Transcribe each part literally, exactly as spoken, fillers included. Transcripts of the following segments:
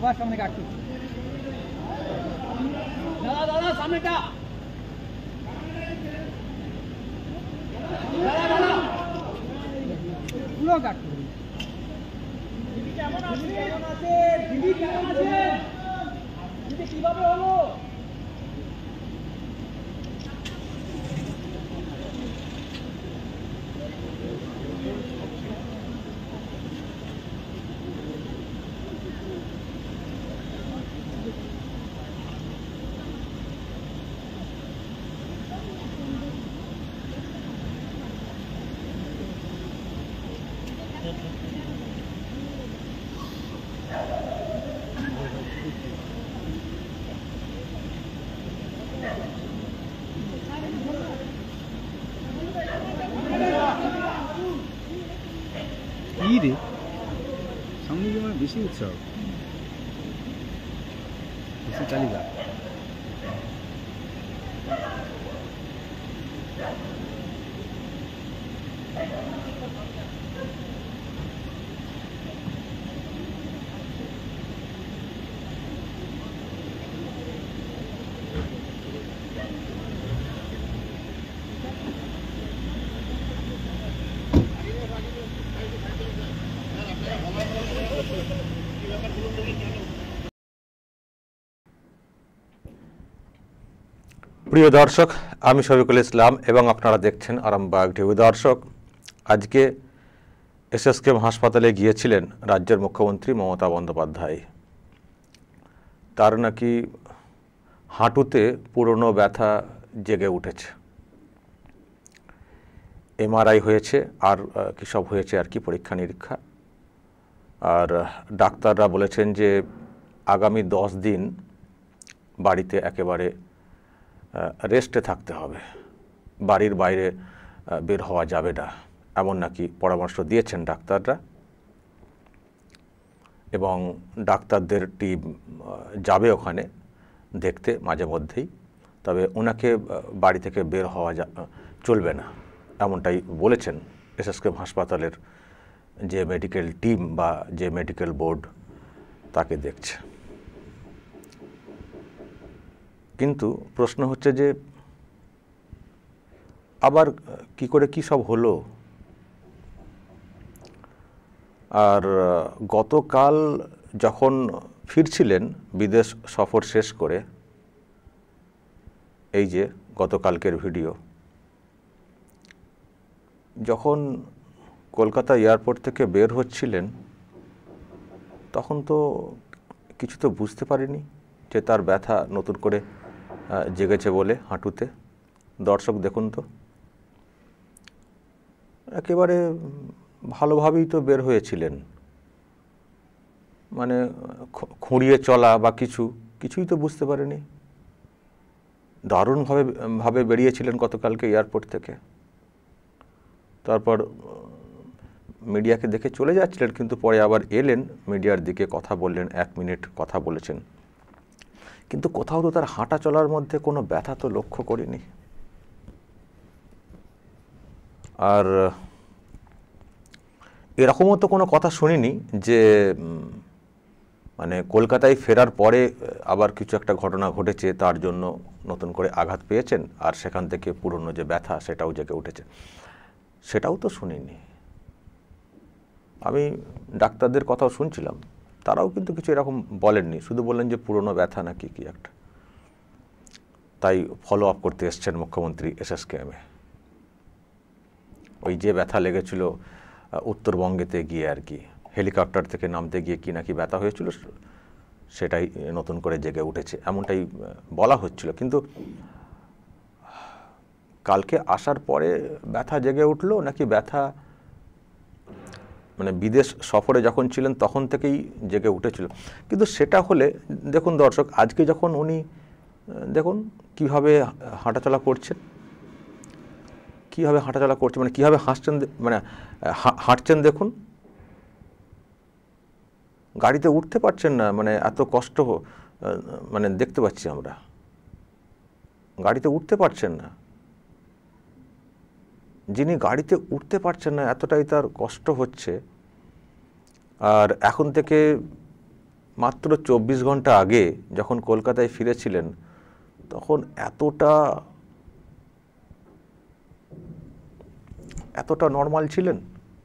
সবার সামনে কাটছি দাদা দাদা সামনেটা দাদা দাদা পুরো কাটছি দিদি কেমন আছে কেমন আছে দিদি কেমন আছে দিদি কিভাবে হলো রে সামনে যে মানে বেশি উৎসাহ বেশি তালিকা প্রিয় দর্শক, আমি শফিকুল ইসলাম এবং আপনারা দেখছেন আরামবাগ টিভি। দর্শক, আজকে এসএসকেএম হাসপাতালে গিয়েছিলেন রাজ্যের মুখ্যমন্ত্রী মমতা বন্দ্যোপাধ্যায়। তার নাকি হাঁটুতে পুরনো ব্যথা জেগে উঠেছে, এমআরআই হয়েছে আর কী সব হয়েছে আর কি পরীক্ষা নিরীক্ষা। আর ডাক্তাররা বলেছেন যে আগামী দশ দিন বাড়িতে একেবারে রেস্টে থাকতে হবে, বাড়ির বাইরে বের হওয়া যাবে না, এমন নাকি পরামর্শ দিয়েছেন ডাক্তাররা। এবং ডাক্তারদের টিম যাবে ওখানে দেখতে মাঝে মধ্যেই, তবে ওনাকে বাড়ি থেকে বের হওয়া চলবে না, এমনটাই বলেছেন এসএসকেএম হাসপাতালের যে মেডিকেল টিম বা যে মেডিকেল বোর্ড তাকে দেখছে। কিন্তু প্রশ্ন হচ্ছে যে আবার কি করে কি সব হলো। আর গতকাল যখন ফিরছিলেন বিদেশ সফর শেষ করে, এই যে গতকালকের ভিডিও, যখন কলকাতা এয়ারপোর্ট থেকে বের হচ্ছিলেন তখন তো কিছু তো বুঝতে পারিনি যে তার ব্যথা নতুন করে জেগেছে বলে হাঁটুতে। দর্শক দেখুন তো, একেবারে ভালোভাবেই তো বের হয়েছিলেন, মানে খুঁড়িয়ে চলা বা কিছু কিছুই তো বুঝতে পারেনি। দারুণভাবে ভাবে বেরিয়েছিলেন গতকালকে এয়ারপোর্ট থেকে। তারপর মিডিয়াকে দেখে চলে যাচ্ছিলেন, কিন্তু পরে আবার এলেন, মিডিয়ার দিকে কথা বললেন, এক মিনিট কথা বলেছেন, কিন্তু কোথাও তো তার হাঁটা চলার মধ্যে কোনো ব্যথা তো লক্ষ্য করিনি। আর এরকমও তো কোনো কথা শুনিনি যে মানে কলকাতায় ফেরার পরে আবার কিছু একটা ঘটনা ঘটেছে, তার জন্য নতুন করে আঘাত পেয়েছেন আর সেখান থেকে পুরনো যে ব্যথা সেটাও জেগে উঠেছে, সেটাও তো শুনিনি। আমি ডাক্তারদের কথাও শুনছিলাম, তারাও কিন্তু কিছু এরকম বলেননি, শুধু বললেন যে পুরনো ব্যথা নাকি কি একটা। তাই ফলো আপ করতে এসছেন মুখ্যমন্ত্রী এসএসকেএমে। ওই যে ব্যথা লেগেছিল উত্তরবঙ্গেতে গিয়ে আর কি, হেলিকপ্টার থেকে নামতে গিয়ে কি নাকি ব্যথা হয়েছিল, সেটাই নতুন করে জেগে উঠেছে, এমনটাই বলা হচ্ছিল। কিন্তু কালকে আসার পরে ব্যথা জেগে উঠলো নাকি ব্যথা মানে বিদেশ সফরে যখন ছিলেন তখন থেকেই জেগে উঠেছিল? কিন্তু সেটা হলে দেখুন দর্শক, আজকে যখন উনি দেখুন কীভাবে হাঁটাচলা করছেন, কীভাবে হাঁটাচলা করছেন, মানে কীভাবে হাসছেন, মানে হাঁটছেন দেখুন, গাড়িতে উঠতে পারছেন না, মানে এত কষ্ট মানে দেখতে পাচ্ছি আমরা, গাড়িতে উঠতে পারছেন না। যিনি গাড়িতে উঠতে পারছেন না, এতটাই তার কষ্ট হচ্ছে। আর এখন থেকে মাত্র চব্বিশ ঘন্টা আগে যখন কলকাতায় ফিরেছিলেন তখন এতটা এতটা নর্মাল ছিলেন?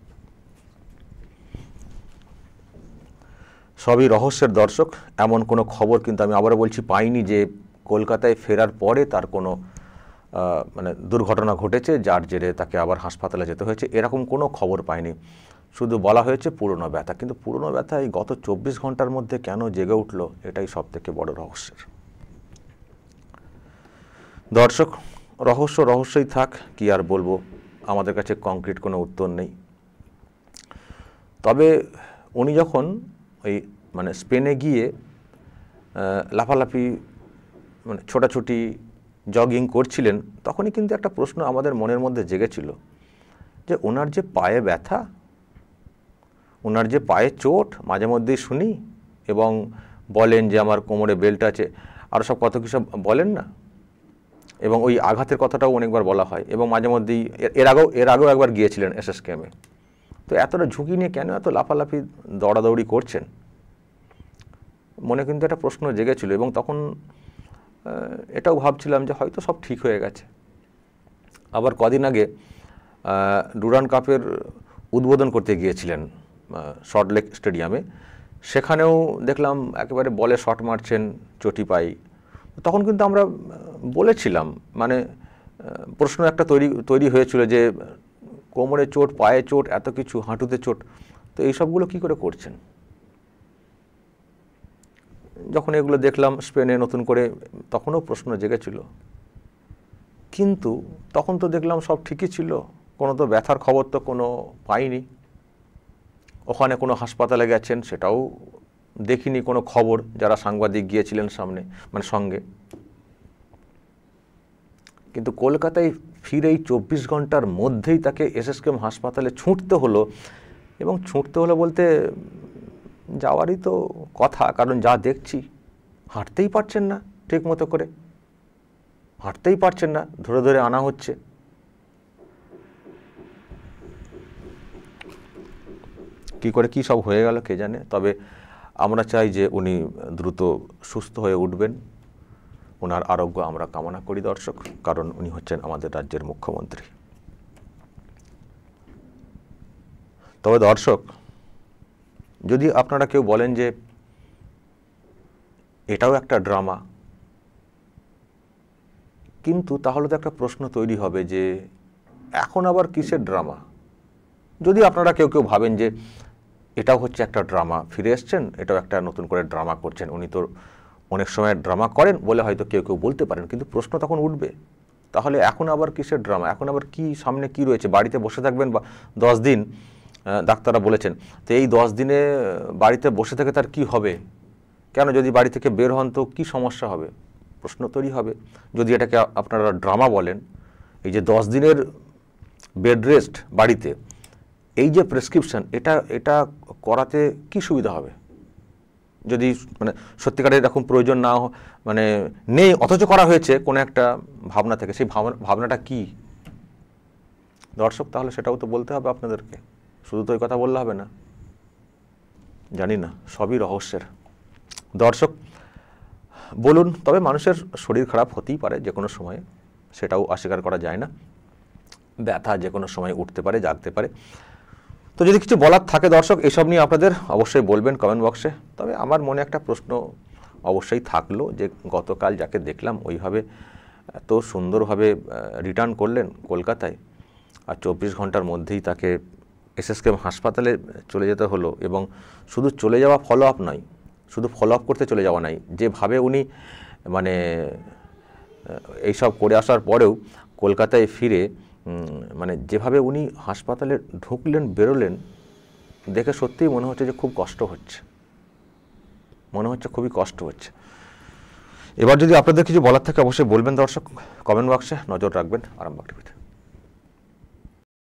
সবই রহস্যের দর্শক। এমন কোনো খবর কিন্তু আমি আবারও বলছি পাইনি যে কলকাতায় ফেরার পরে তার কোনো মানে দুর্ঘটনা ঘটেছে যার জেরে তাকে আবার হাসপাতালে যেতে হয়েছে, এরকম কোনো খবর পাইনি। শুধু বলা হয়েছে পুরনো ব্যথা, কিন্তু পুরনো ব্যথা এই গত চব্বিশ ঘন্টার মধ্যে কেন জেগে উঠল, এটাই সব থেকে বড় রহস্যের। দর্শক, রহস্য রহস্যই থাক, কি আর বলবো, আমাদের কাছে কংক্রিট কোনো উত্তর নেই। তবে উনি যখন ওই মানে স্পেনে গিয়ে লাফালাফি মানে ছোটাছুটি জগিং করছিলেন, তখনই কিন্তু একটা প্রশ্ন আমাদের মনের মধ্যে জেগেছিল যে ওনার যে পায়ে ব্যথা, ওনার যে পায়ে চোট মাঝে মধ্যেই শুনি, এবং বলেন যে আমার কোমরে বেল্ট আছে, আরও সব কত কী সব বলেন না, এবং ওই আঘাতের কথাটাও অনেকবার বলা হয়, এবং মাঝে মধ্যেই এর আগেও এর আগেও একবার গিয়েছিলেন এসএসকেএমে। তো এতটা ঝুঁকি নিয়ে কেন এত লাফালাফি দৌড়াদৌড়ি করছেন, মনে কিন্তু একটা প্রশ্ন জেগেছিল। এবং তখন এটাও ভাবছিলাম যে হয়তো সব ঠিক হয়ে গেছে। আবার কদিন আগে ডুরান্ড কাপের উদ্বোধন করতে গিয়েছিলেন সল্টলেক স্টেডিয়ামে, সেখানেও দেখলাম একেবারে বলে শট মারছেন চটি পাই। তখন কিন্তু আমরা বলেছিলাম, মানে প্রশ্ন একটা তৈরি তৈরি হয়েছিল যে কোমরে চোট, পায়ে চোট, এত কিছু, হাঁটুতে চোট, তো এই সবগুলো কী করে করছেন? যখন এগুলো দেখলাম স্পেনে নতুন করে, তখনও প্রশ্ন জেগেছিল, কিন্তু তখন তো দেখলাম সব ঠিকই ছিল, কোনো তো ব্যথার খবর তো কোনো পাইনি। ওখানে কোনো হাসপাতালে গেছেন সেটাও দেখিনি কোনো খবর, যারা সাংবাদিক গিয়েছিলেন সামনে মানে সঙ্গে। কিন্তু কলকাতায় ফিরেই চব্বিশ ঘন্টার মধ্যেই তাকে এসএসকেএম হাসপাতালে ছুটতে হলো, এবং ছুটতে হলো বলতে যাওয়ারই তো কথা, কারণ যা দেখছি হাঁটতেই পারছেন না, ঠিক মতো করে হাঁটতেই পারছেন না, ধরে ধরে আনা হচ্ছে। কি করে কি সব হয়ে গেল কে জানে। তবে আমরা চাই যে উনি দ্রুত সুস্থ হয়ে উঠবেন, ওনার আরোগ্য আমরা কামনা করি দর্শক, কারণ উনি হচ্ছেন আমাদের রাজ্যের মুখ্যমন্ত্রী। তবে দর্শক, যদি আপনারা কেউ বলেন যে এটাও একটা ড্রামা, কিন্তু তাহলে তো একটা প্রশ্ন তৈরি হবে যে এখন আবার কিসের ড্রামা? যদি আপনারা কেউ কেউ ভাবেন যে এটাও হচ্ছে একটা ড্রামা, ফিরে এসছেন, এটাও একটা নতুন করে ড্রামা করছেন, উনি তো অনেক সময় ড্রামা করেন বলে হয়তো কেউ কেউ বলতে পারেন, কিন্তু প্রশ্ন তখন উঠবে, তাহলে এখন আবার কিসের ড্রামা? এখন আবার কি সামনে কি রয়েছে? বাড়িতে বসে থাকবেন বা দশ দিন ডাক্তাররা বলেছেন, তো এই দশ দিনে বাড়িতে বসে থেকে তার কি হবে? কেন, যদি বাড়ি থেকে বের হন তো কী সমস্যা হবে? প্রশ্ন তৈরি হবে। যদি এটাকে আপনারা ড্রামা বলেন, এই যে দশ দিনের বেড রেস্ট বাড়িতে, এই যে প্রেসক্রিপশন, এটা এটা করাতে কি সুবিধা হবে? যদি মানে সত্যিকারের এরকম প্রয়োজন না মানে নেই, অথচ করা হয়েছে কোনো একটা ভাবনা থেকে, সেই ভাবনা ভাবনাটা কি দর্শক? তাহলে সেটাও তো বলতে হবে আপনাদেরকে, শুধু তো ওই কথা বললে হবে না। জানি না, সবই রহস্যের। দর্শক বলুন, তবে মানুষের শরীর খারাপ হতেই পারে যে কোনো সময়ে, সেটাও অস্বীকার করা যায় না। ব্যথা যে কোনো সময় উঠতে পারে, জাগতে পারে। তো যদি কিছু বলার থাকে দর্শক এসব নিয়ে আপনাদের, অবশ্যই বলবেন কমেন্ট বক্সে। তবে আমার মনে একটা প্রশ্ন অবশ্যই থাকলো যে গতকাল যাকে দেখলাম ওইভাবে এত সুন্দরভাবে রিটার্ন করলেন কলকাতায়, আর চব্বিশ ঘন্টার মধ্যেই তাকে এসএসকেএম হাসপাতালে চলে যেতে হলো, এবং শুধু চলে যাওয়া ফলো আপ নয়, শুধু ফলো আপ করতে চলে যাওয়া নাই, যেভাবে উনি মানে এইসব করে আসার পরেও কলকাতায় ফিরে মানে যেভাবে উনি হাসপাতালে ঢুকলেন বেরোলেন, দেখে সত্যিই মনে হচ্ছে যে খুব কষ্ট হচ্ছে, মনে হচ্ছে খুবই কষ্ট হচ্ছে। এবার যদি আপনাদের কিছু বলার থাকে অবশ্যই বলবেন দর্শক, কমেন্ট বক্সে নজর রাখবেন আরামবাগ টিভিতে।